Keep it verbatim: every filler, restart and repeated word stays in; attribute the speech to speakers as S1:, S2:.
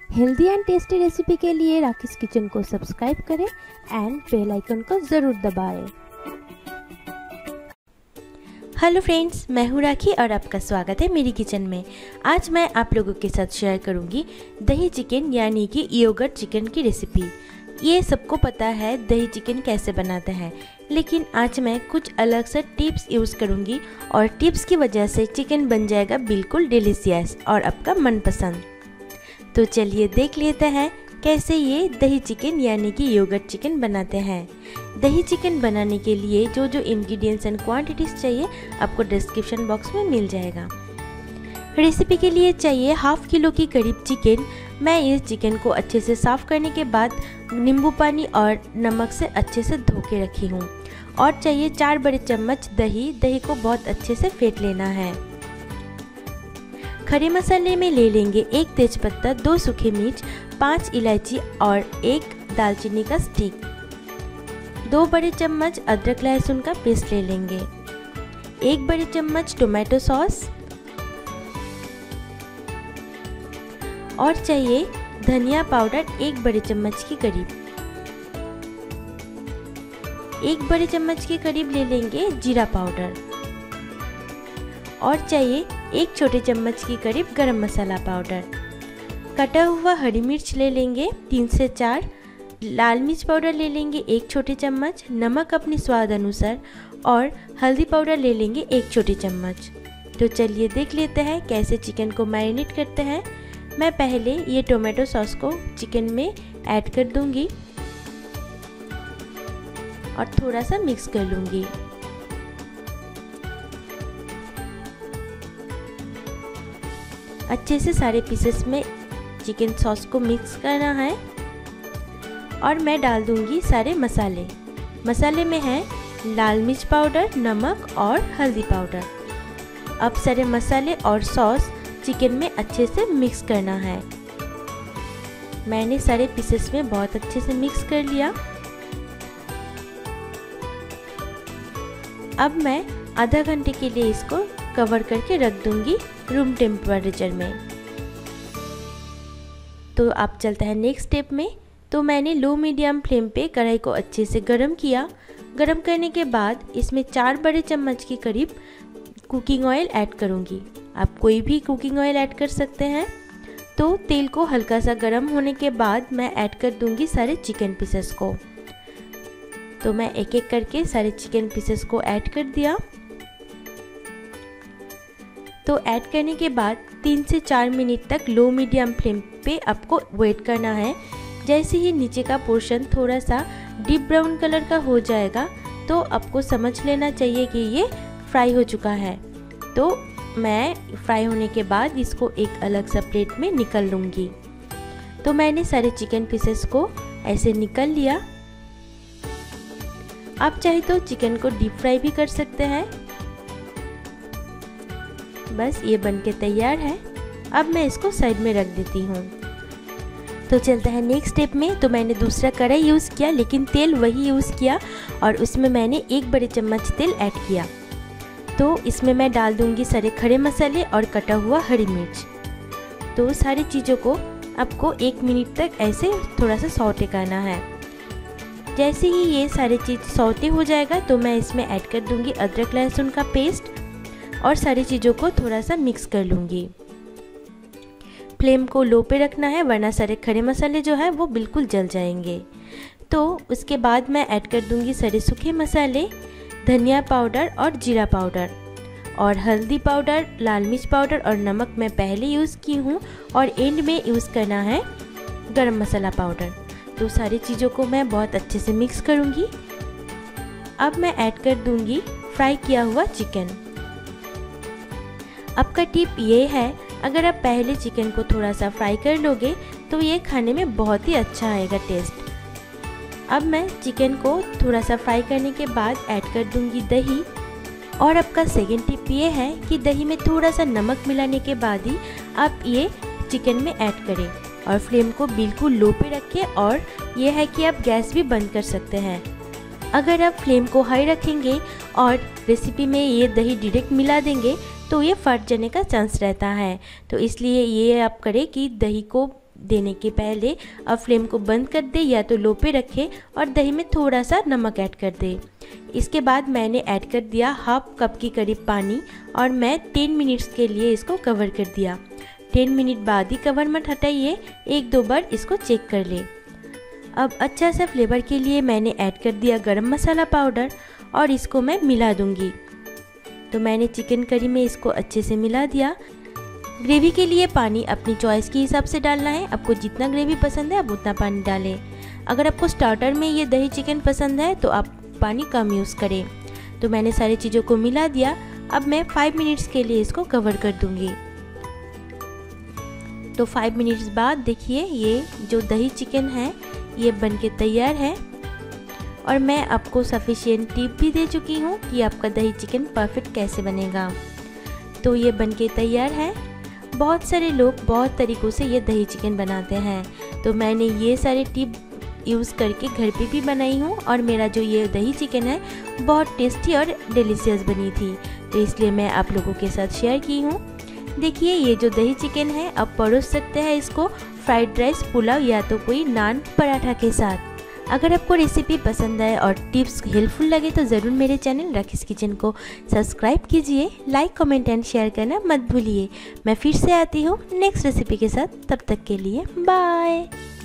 S1: Healthy and tasty recipe के लिए Rakhi's kitchen को सब्सक्राइब करें एंड बेल आइकन को ज़रूर दबाएं।
S2: हेलो फ्रेंड्स, मैं हूँ राखी और आपका स्वागत है मेरी किचन में। आज मैं आप लोगों के साथ शेयर करूँगी दही चिकन यानी कि योगर्ट चिकन की रेसिपी। ये सबको पता है दही चिकन कैसे बनाते हैं, लेकिन आज मैं कुछ अलग सा टिप्स यूज़ करूँगी और टिप्स की वजह से चिकन बन जाएगा बिल्कुल डिलीशियस और आपका मनपसंद। तो चलिए देख लेते हैं कैसे ये दही चिकन यानी कि योगर्ट चिकन बनाते हैं। दही चिकन बनाने के लिए जो जो इंग्रेडिएंट्स एंड क्वांटिटीज़ चाहिए आपको डिस्क्रिप्शन बॉक्स में मिल जाएगा। रेसिपी के लिए चाहिए हाफ किलो की करीब चिकन। मैं इस चिकन को अच्छे से साफ़ करने के बाद नींबू पानी और नमक से अच्छे से धो के रखी हूँ। और चाहिए चार बड़े चम्मच दही। दही को बहुत अच्छे से फेंट लेना है। खड़े मसाले में ले लेंगे एक तेज़पत्ता, दो सूखे मिर्च, पाँच इलायची और एक दालचीनी का स्टिक। दो बड़े चम्मच अदरक लहसुन का पेस्ट ले लेंगे। एक बड़े चम्मच टोमेटो सॉस और चाहिए धनिया पाउडर एक बड़े चम्मच के करीब। एक बड़े चम्मच के करीब ले लेंगे जीरा पाउडर और चाहिए एक छोटे चम्मच के करीब गरम मसाला पाउडर। कटा हुआ हरी मिर्च ले लेंगे तीन से चार। लाल मिर्च पाउडर ले लेंगे एक छोटे चम्मच। नमक अपने स्वाद अनुसार और हल्दी पाउडर ले लेंगे एक छोटी चम्मच। तो चलिए देख लेते हैं कैसे चिकन को मैरिनेट करते हैं। मैं पहले ये टोमेटो सॉस को चिकन में ऐड कर दूंगी और थोड़ा सा मिक्स कर लूँगी। अच्छे से सारे पीसेस में चिकन सॉस को मिक्स करना है और मैं डाल दूंगी सारे मसाले। मसाले में है लाल मिर्च पाउडर, नमक और हल्दी पाउडर। अब सारे मसाले और सॉस चिकन में अच्छे से मिक्स करना है। मैंने सारे पीसेस में बहुत अच्छे से मिक्स कर लिया। अब मैं आधा घंटे के लिए इसको कवर करके रख दूंगी रूम टेम्परेचर में। तो आप चलते हैं नेक्स्ट स्टेप में। तो मैंने लो मीडियम फ्लेम पे कढ़ाई को अच्छे से गरम किया। गरम करने के बाद इसमें चार बड़े चम्मच के करीब कुकिंग ऑयल ऐड करूंगी। आप कोई भी कुकिंग ऑयल ऐड कर सकते हैं। तो तेल को हल्का सा गरम होने के बाद मैं ऐड कर दूंगी सारे चिकन पीसेस को। तो मैं एक एक करके सारे चिकन पीसेस को ऐड कर दिया। तो ऐड करने के बाद तीन से चार मिनट तक लो मीडियम फ्लेम पे आपको वेट करना है। जैसे ही नीचे का पोर्शन थोड़ा सा डीप ब्राउन कलर का हो जाएगा तो आपको समझ लेना चाहिए कि ये फ्राई हो चुका है। तो मैं फ्राई होने के बाद इसको एक अलग सा प्लेट में निकाल लूँगी। तो मैंने सारे चिकन पीसेस को ऐसे निकाल लिया। आप चाहे तो चिकन को डीप फ्राई भी कर सकते हैं। बस ये बनके तैयार है। अब मैं इसको साइड में रख देती हूँ। तो चलते हैं नेक्स्ट स्टेप में। तो मैंने दूसरा कढ़ाई यूज़ किया, लेकिन तेल वही यूज़ किया और उसमें मैंने एक बड़े चम्मच तेल ऐड किया। तो इसमें मैं डाल दूँगी सारे खड़े मसाले और कटा हुआ हरी मिर्च। तो सारी चीज़ों को आपको एक मिनट तक ऐसे थोड़ा सा सौटे करना है। जैसे ही ये सारी चीज़ सौटे हो जाएगा तो मैं इसमें ऐड कर दूँगी अदरक लहसुन का पेस्ट और सारी चीज़ों को थोड़ा सा मिक्स कर लूँगी। फ्लेम को लो पे रखना है, वरना सारे खड़े मसाले जो है वो बिल्कुल जल जाएंगे। तो उसके बाद मैं ऐड कर दूँगी सारे सूखे मसाले, धनिया पाउडर और जीरा पाउडर और हल्दी पाउडर, लाल मिर्च पाउडर और नमक मैं पहले यूज़ की हूँ और एंड में यूज़ करना है गरम मसाला पाउडर। तो सारी चीज़ों को मैं बहुत अच्छे से मिक्स करूँगी। अब मैं ऐड कर दूँगी फ्राई किया हुआ चिकन। आपका टिप ये है, अगर आप पहले चिकन को थोड़ा सा फ्राई कर लोगे तो ये खाने में बहुत ही अच्छा आएगा टेस्ट। अब मैं चिकन को थोड़ा सा फ्राई करने के बाद ऐड कर दूंगी दही। और आपका सेकेंड टिप ये है कि दही में थोड़ा सा नमक मिलाने के बाद ही आप ये चिकन में ऐड करें और फ्लेम को बिल्कुल लो पे रखें। और ये है कि आप गैस भी बंद कर सकते हैं। अगर आप फ्लेम को हाई रखेंगे और रेसिपी में ये दही डायरेक्ट मिला देंगे तो ये फट जाने का चांस रहता है। तो इसलिए ये आप करें कि दही को देने के पहले अब फ्लेम को बंद कर दे या तो लो पे रखे और दही में थोड़ा सा नमक ऐड कर दे। इसके बाद मैंने ऐड कर दिया हाफ कप के करीब पानी और मैं टेन मिनट्स के लिए इसको कवर कर दिया। टेन मिनट बाद ही कवर मत हटाइए, एक दो बार इसको चेक कर ले। अब अच्छा सा फ्लेवर के लिए मैंने ऐड कर दिया गरम मसाला पाउडर और इसको मैं मिला दूंगी। तो मैंने चिकन करी में इसको अच्छे से मिला दिया। ग्रेवी के लिए पानी अपनी चॉइस के हिसाब से डालना है, आपको जितना ग्रेवी पसंद है आप उतना पानी डालें। अगर आपको स्टार्टर में ये दही चिकन पसंद है तो आप पानी कम यूज़ करें। तो मैंने सारी चीज़ों को मिला दिया। अब मैं फाइव मिनट्स के लिए इसको कवर कर दूंगी। तो फाइव मिनट्स बाद देखिए ये जो दही चिकन है ये बनके तैयार है और मैं आपको सफिशिएंट टिप भी दे चुकी हूँ कि आपका दही चिकन परफेक्ट कैसे बनेगा। तो ये बनके तैयार है। बहुत सारे लोग बहुत तरीक़ों से ये दही चिकन बनाते हैं, तो मैंने ये सारे टिप यूज़ करके घर पे भी बनाई हूँ और मेरा जो ये दही चिकन है बहुत टेस्टी और डिलीशियस बनी थी, तो इसलिए मैं आप लोगों के साथ शेयर की हूँ। देखिए ये जो दही चिकन है आप परोस सकते हैं इसको फ्राइड राइस, पुलाव या तो कोई नान पराठा के साथ। अगर आपको रेसिपी पसंद आए और टिप्स हेल्पफुल लगे तो ज़रूर मेरे चैनल राखीस किचन को सब्सक्राइब कीजिए, लाइक कमेंट एंड शेयर करना मत भूलिए। मैं फिर से आती हूँ नेक्स्ट रेसिपी के साथ, तब तक के लिए बाय।